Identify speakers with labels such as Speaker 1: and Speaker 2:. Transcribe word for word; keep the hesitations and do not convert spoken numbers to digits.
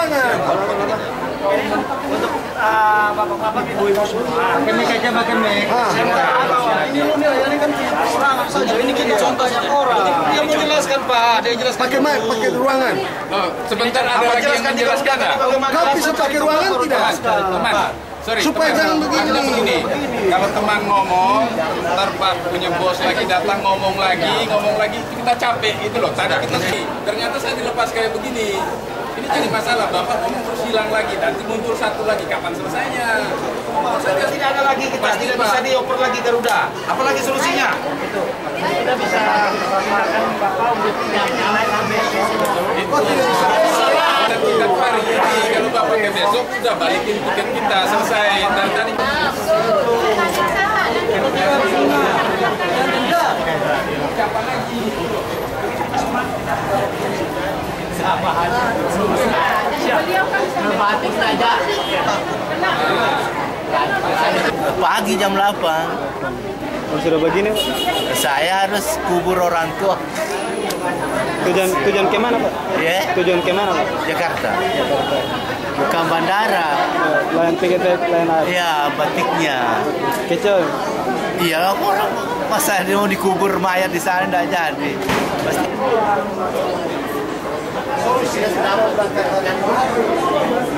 Speaker 1: ruangan.
Speaker 2: Untuk bapak-bapak ibu-ibu semua.
Speaker 3: Pakai mic aja, pakai mic.
Speaker 2: Ini loh nih, ini kan ruangan saja. Ini kan contohnya orang. Dia mau jelaskan Pak, dia jelaskan.
Speaker 1: Pakai mic, pakai ruangan.
Speaker 4: Oh, sebentar ada lagi yang menjelaskan.
Speaker 1: Kau bisa pakai ruangan tidak?
Speaker 4: Teman, sorry.
Speaker 1: Supaya
Speaker 4: teman.
Speaker 1: jangan begini.
Speaker 4: Maksudnya begini. Kalau teman ngomong, ntar Pak punya bos lagi datang ngomong lagi, ngomong lagi, kita capek itu loh. Tadi kita sih, ternyata saya dilepas kayak begini. Ini jadi masalah, Bapak ngomong terus hilang lagi, nanti muncul satu lagi, kapan selesainya?
Speaker 2: Saja tidak ada lagi kita,
Speaker 4: Pasti,
Speaker 2: tidak
Speaker 4: Pak.
Speaker 2: bisa dioper lagi Garuda. Apalagi solusinya?
Speaker 5: Kita bisa makan bapak untuk yang lain
Speaker 4: Itu dan tiket hari ini, kalau Bapak ke besok, udah balikin tiket kita, selesai. Dan tadi kapan lagi?
Speaker 5: batik saja.
Speaker 6: Pagi jam delapan.
Speaker 3: Oh, sudah begini, Pak.
Speaker 6: Saya harus kubur orang tua.
Speaker 3: Tujuan tujuan ke mana, Pak?
Speaker 6: Ya,
Speaker 3: Tujuan ke mana, Pak?
Speaker 6: Jakarta. Bukan bandara.
Speaker 3: Lain P G T, lain apa?
Speaker 6: Ya, batiknya.
Speaker 3: Kecil.
Speaker 6: Iya, orang masa dia mau dikubur mayat di sana enggak jadi. Pasti.